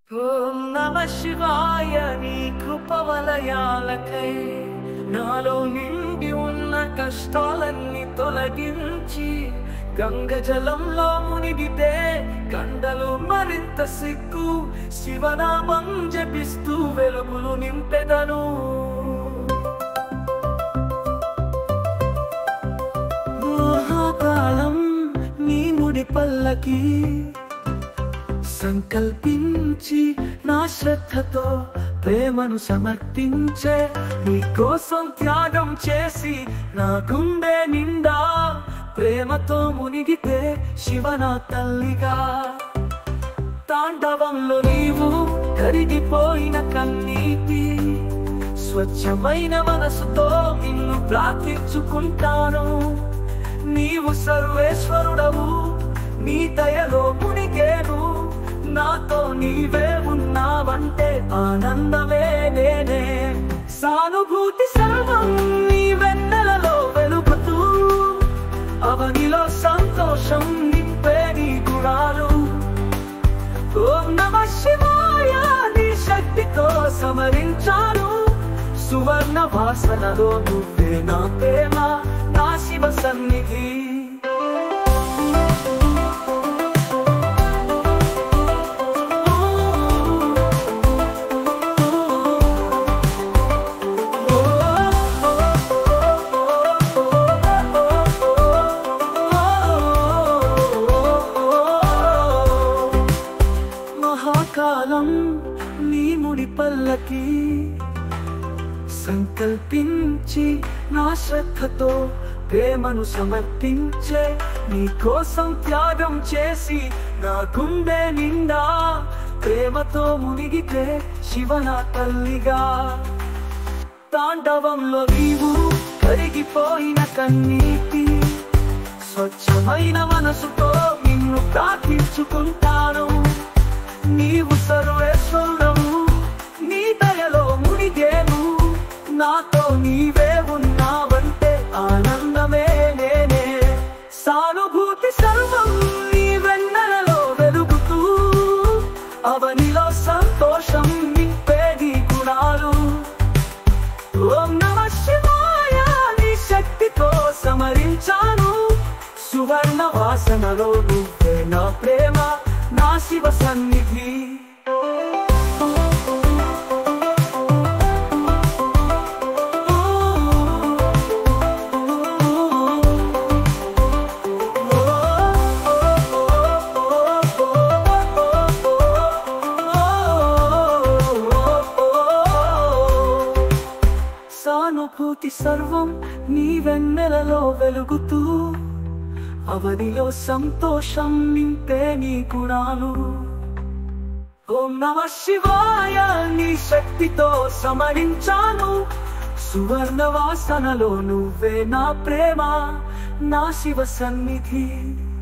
ఓం నమ శివాయ నీ కృపవలయాలకై నాలో నిండి ఉన్న కష్టాలన్నీ తొలగించి గంగ జలంలో మునిగితే కండలు మరింత సిగ్గు శివనామం జపిస్తూ వెలుగులు నింపెదను. మహాకాలం నీ ముడి పల్లకి సంకల్పించి నా శ్రద్ధతో ప్రేమను సమర్పించే నీ కోసం త్యాగం చేసి నా గుండె నిండా ప్రేమతో మునిగితే శివ నా తల్లిగా తాండవంలో నీవు కరిగిపోయిన కన్నీటి స్వచ్ఛమైన మనసుతో నిన్ను ప్రార్థించుకుంటాను. నీవు సర్వేశ్వరుడవు, నీ దయలో మునిగేను, నాతో నీవే ఉన్నావంటే ఆనందమే నేనే. సానుభూతి సర్వం నీ వెన్నెలలో వెలుగుతూ అవనిలో సంతోషం నింపే నీ గుణాలు. ఓం నమ శివాయ నీ శక్తితో సమరించాను. సువర్ణ వాసనలో నువ్వే నా ప్రేమ, నా శివ సన్నిధి. మహాకాలం నీ ముడి పల్లకి సంకల్పించి నా శ్రద్ధతో ప్రేమను సమర్పించే నీ కోసం త్యాగం చేసి నా గుండె నిండా ప్రేమతో మునిగితే శివ నా తల్లిగా తాండవంలో నీవు కరిగిపోయిన కన్నీటి స్వచ్ఛమైన మనసుతో నిన్ను ప్రార్థించుకుంటాను. నీవు సర్వేశ్వరుడవు, నీ దయలో మునిగేను, నాతో నీవే ఉన్నావంటే ఆనందమే నేనే. సానుభూతి సర్వం నీ వెన్నెలలో వెలుగుతూ అవనిలో సంతోషం నింపే నీ గుణాలు. ఓం నమ శివాయ నీ శక్తితో సమరించాను. సువర్ణ వాసనలో నువ్వే నా ప్రేమ, నా శివ సన్నిధి. సానుభూతి సర్వం నీ వెన్నెలలో వెలుగుతూ అవనిలో సంతోషం నింపే నీ గుణాలు. ఓం నమ శివాయ నీ శక్తితో సమరించాను. సువర్ణ వాసనలో నువ్వే నా ప్రేమ, నా శివ సన్నిధి.